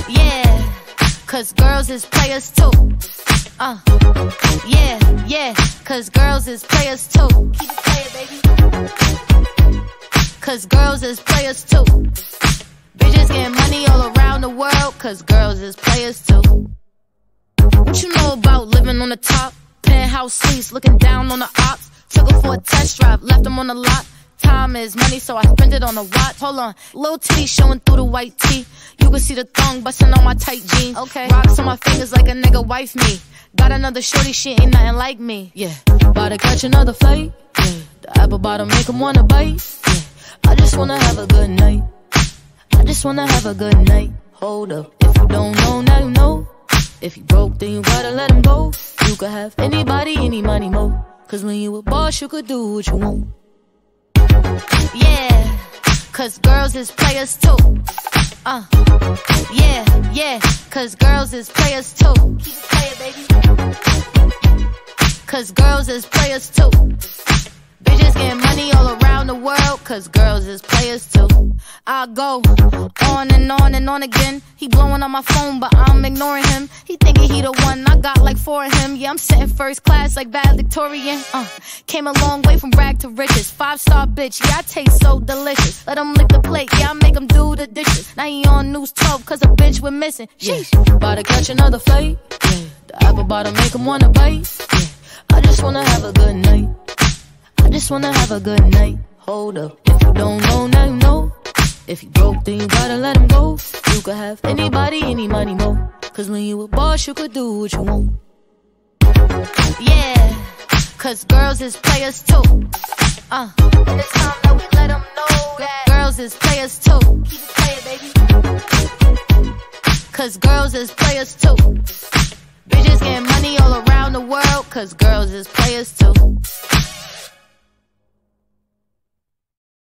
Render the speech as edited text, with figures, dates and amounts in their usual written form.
Yeah, cause girls is players too. Yeah, cause girls is players too. Keep it playing, baby. Cause girls is players too. Bitches getting money all around the world, cause girls is players too. What you know about living on the top? Penthouse suites, looking down on the ops. Took her for a test drive, left them on the lot. Time is money, so I spend it on a watch. Hold on, little titty showing through the white tee. You can see the thong bussin on my tight jeans. Okay, rocks on my fingers like a nigga wife me. Got another shorty, she ain't nothing like me. Yeah, about to catch another flight. Yeah, the apple bottom make him wanna bite. Yeah, I just wanna have a good night. I just wanna have a good night. Hold up, if you don't know, now you know. If you broke, then you gotta let him go. You could have anybody, any money, mo. Cause when you a boss, you could do what you want. Yeah, cause girls is players too. Yeah, cause girls is players too. Keep it playing, baby. Cause girls is players too. Bitches getting money all around the world, cause girls is players too. I go on and on and on again. He blowing on my phone, but I'm ignoring him. He thinking he the one, I got like 4 of him. Yeah, I'm sitting first class like valedictorian. Came a long way from rag to riches. 5-star bitch, yeah, I taste so delicious. Let him lick the plate, yeah, I make him do the dishes. Now he on news 12, cause a bitch we're missing. Sheesh, about to catch another flight. Yeah, the apple bottom make him wanna bite. Yeah, I just wanna have a good night. I just wanna have a good night. Hold up, if you don't know, now you know. If you broke, then you gotta let him go. You could have anybody, any money, mo. Cause when you a boss, you could do what you want. Yeah, cause girls is players too. And it's time that we let them know that girls is players too. Keep it playing, baby. Cause girls is players too. Bitches getting money all around the world, cause girls is players too.